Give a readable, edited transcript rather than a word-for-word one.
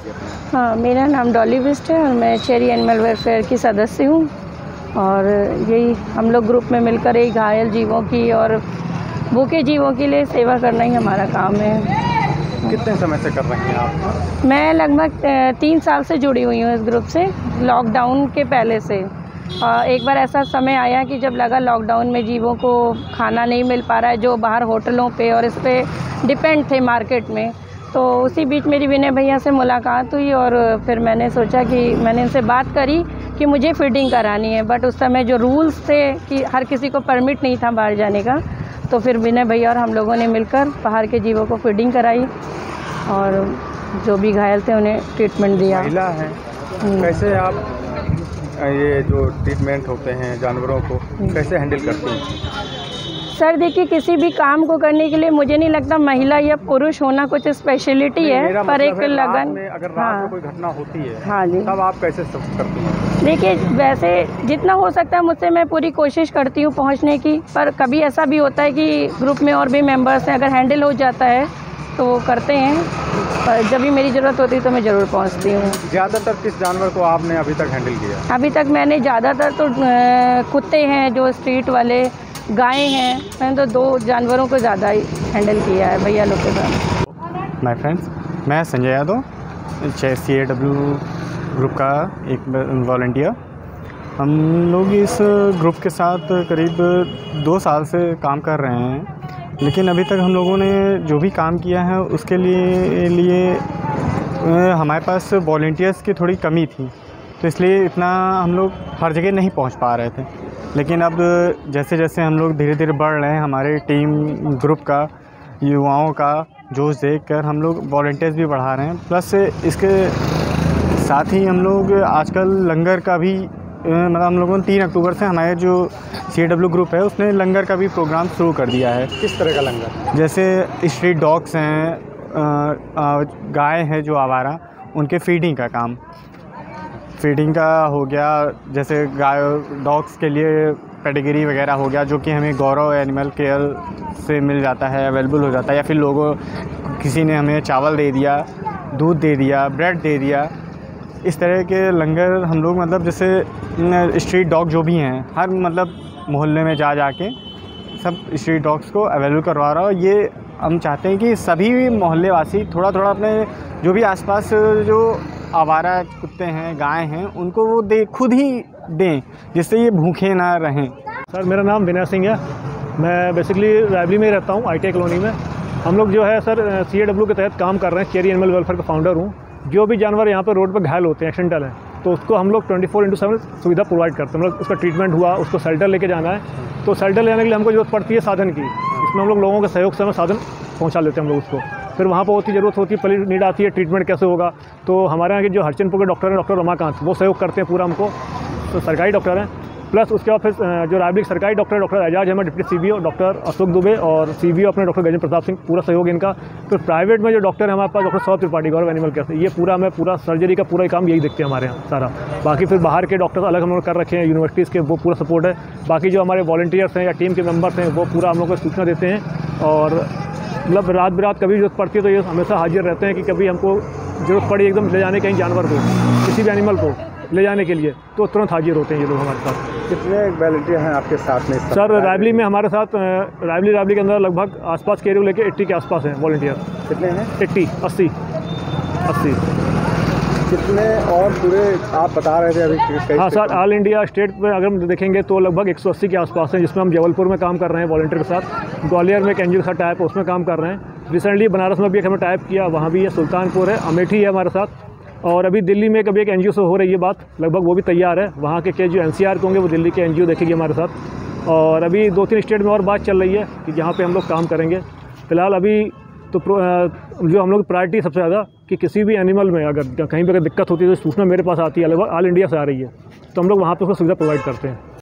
दीजिए अपना। हाँ, मेरा नाम डॉली बिस्ट है और मैं चेरी एनिमल वेलफेयर की सदस्य हूँ। और यही हम लोग ग्रुप में मिलकर एक घायल जीवों की और भूखे जीवों के लिए सेवा करना ही हमारा काम है। कितने समय से कर रही हैं आप? मैं लगभग 3 साल से जुड़ी हुई हूँ इस ग्रुप से, लॉकडाउन के पहले से। एक बार ऐसा समय आया कि जब लगा लॉकडाउन में जीवों को खाना नहीं मिल पा रहा है, जो बाहर होटलों पे और इस पे डिपेंड थे मार्केट में, तो उसी बीच मेरी विनय भैया से मुलाकात हुई और फिर मैंने सोचा कि मैंने इनसे बात करी कि मुझे फीडिंग करानी है। बट उस समय जो रूल्स थे कि हर किसी को परमिट नहीं था बाहर जाने का, तो फिर विनय भैया और हम लोगों ने मिलकर बाहर के जीवों को फीडिंग कराई और जो भी घायल थे उन्हें ट्रीटमेंट दिया। महिला हैं, कैसे आप ये जो ट्रीटमेंट होते हैं जानवरों को कैसे हैंडल करती हैं? सर देखिए, किसी भी काम को करने के लिए मुझे नहीं लगता महिला या पुरुष होना कुछ स्पेशलिटी है, पर एक लगन। अगर रात में कोई घटना होती है, हाँ जी, तब आप कैसे सब करती हैं? देखिए वैसे जितना हो सकता है मुझसे मैं पूरी कोशिश करती हूँ पहुँचने की, पर कभी ऐसा भी होता है कि ग्रुप में और भी मेंबर्स हैं, अगर हैंडल हो जाता है तो वो करते हैं, पर जब भी मेरी ज़रूरत होती है तो मैं ज़रूर पहुँचती हूँ। ज़्यादातर किस जानवर को आपने अभी तक हैंडल किया? अभी तक मैंने ज़्यादातर तो कुत्ते हैं जो स्ट्रीट वाले, गाय हैं, मैंने तो 2 जानवरों को ज़्यादा ही हैंडल किया है भैया लोग के साथ। माय फ्रेंड्स, मैं संजय यादव, CAW ग्रुप का एक वॉलंटियर। हम लोग इस ग्रुप के साथ करीब 2 साल से काम कर रहे हैं, लेकिन अभी तक हम लोगों ने जो भी काम किया है उसके लिए हमारे पास वॉलंटियर्स की थोड़ी कमी थी, तो इसलिए इतना हम लोग हर जगह नहीं पहुंच पा रहे थे। लेकिन अब जैसे जैसे हम लोग धीरे धीरे बढ़ रहे हैं, हमारे टीम ग्रुप का युवाओं का जोश देखकर हम लोग वॉलंटियर्स भी बढ़ा रहे हैं। प्लस इसके साथ ही हम लोग आजकल लंगर का भी मतलब हम लोगों ने 3 अक्टूबर से हमारे जो CAW ग्रुप है उसने लंगर का भी प्रोग्राम शुरू कर दिया है। किस तरह का लंगर? जैसे स्ट्रीट डॉग्स हैं, गाय है जो आवारा, उनके फीडिंग का काम, फीडिंग का हो गया। जैसे गाय डॉग्स के लिए पेडिग्री वगैरह हो गया, जो कि हमें गौरव एनिमल केयर से मिल जाता है, अवेलेबल हो जाता है, या फिर लोगों किसी ने हमें चावल दे दिया, दूध दे दिया, ब्रेड दे दिया। इस तरह के लंगर हम लोग मतलब जैसे स्ट्रीट डॉग जो भी हैं, हर मतलब मोहल्ले में जा के सब स्ट्रीट डॉग्स को अवेलेबल करवा रहा हो। ये हम चाहते हैं कि सभी मोहल्ले वासी थोड़ा थोड़ा अपने जो भी आसपास जो आवारा कुत्ते हैं, गाय हैं, उनको वो खुद ही दें, जिससे ये भूखे ना रहें। सर मेरा नाम विनय सिंह है, मैं बेसिकली रायबली में रहता हूँ, ITI कॉलोनी में। हम लोग जो है सर CAW के तहत काम कर रहे हैं, चेरी एनिमल वेलफेयर का फाउंडर हूँ। जो भी जानवर यहाँ पर रोड पर घायल होते हैं, एक्सीडेंटल हैं, तो उसको हम लोग 24/7 सुविधा प्रोवाइड करते हैं। मतलब उसका ट्रीटमेंट हुआ, उसको शेल्टर लेके जाना है, तो शेल्टर ले जाने के लिए हमको जरूरत पड़ती है साधन की। इसमें हम लोग लोगों के सहयोग से हमें साधन पहुँचा लेते हैं हम लोग उसको। फिर वहाँ पर होती ज़रूरत होती है, पहली नीड आती है ट्रीटमेंट कैसे होगा, तो हमारे यहाँ के जो हरचंदपुर के डॉक्टर हैं, डॉक्टर रमाकांत, वो सहयोग करते हैं पूरा हमको, तो सरकारी डॉक्टर हैं। प्लस उसके बाद फिर जो रायबली सरकारी डॉक्टर है, doctor Ejaz Ahmad, deputy CBO doctor Ashok Dubey, और CBO अपने डॉक्टर गजेंद्र प्रताप सिंह, पूरा सहयोग इनका। फिर प्राइवेट में जो डॉक्टर है हमारे पास, doctor Saurabh Tripathi, Gaurav Animal Care से, ये पूरा हमें पूरा सर्जरी का पूरा काम यही देखते हैं हमारे यहाँ सारा। बाकी फिर बाहर के डॉक्टर्स अलग हम लोग कर रखे हैं, यूनिवर्सिटीज़ के, वो पूरा सपोर्ट है। बाकी जो हमारे वॉलंटियर्स हैं या टीम के मेम्बर्स हैं, वो पूरा हम लोग को सूचना देते हैं, और मतलब रात बिरात कभी जरूरत पड़ती है तो ये हमेशा हाजिर रहते हैं कि कभी हमको ज़रूरत पड़ी एकदम ले जाने कहीं जानवर को, किसी भी एनिमल को ले जाने के लिए, तो तुरंत हाजिर होते हैं ये लोग हमारे साथ। कितने वॉलंटियर हैं आपके साथ में? सर रायबली में हमारे साथ रायबली के अंदर लगभग आसपास के एरिया लेके 80 के आसपास हैं वॉलंटियर। कितने हैं? 80। कितने और पूरे आप बता रहे थे अभी? हाँ सर, ऑल इंडिया स्टेट में अगर हम देखेंगे तो लगभग 180 के आसपास हैं, जिसमें हम जबलपुर में काम कर रहे हैं वॉलंटियर के साथ, ग्वालियर में एक NGO के साथ टाइप है, उसमें काम कर रहे हैं। रिसेंटली बनारस में भी एक हमें टाइप किया, वहाँ भी है, सुल्तानपुर है, अमेठी है हमारे साथ, और अभी दिल्ली में कभी एक NGO से हो रही है बात, लगभग वो भी तैयार है। वहाँ के जो NCR के होंगे वो दिल्ली के NGO देखेगी हमारे साथ। और अभी 2-3 स्टेट में और बात चल रही है कि जहाँ पे हम लोग काम करेंगे। फ़िलहाल अभी तो जो हम लोग की प्रायोरिटी सबसे ज़्यादा कि किसी भी एनिमल में अगर कहीं पर अगर दिक्कत होती है तो सूचना मेरे पास आती है, लगभग ऑल इंडिया से आ रही है, तो हम लोग वहाँ पर उसको सुविधा प्रोवाइड करते हैं।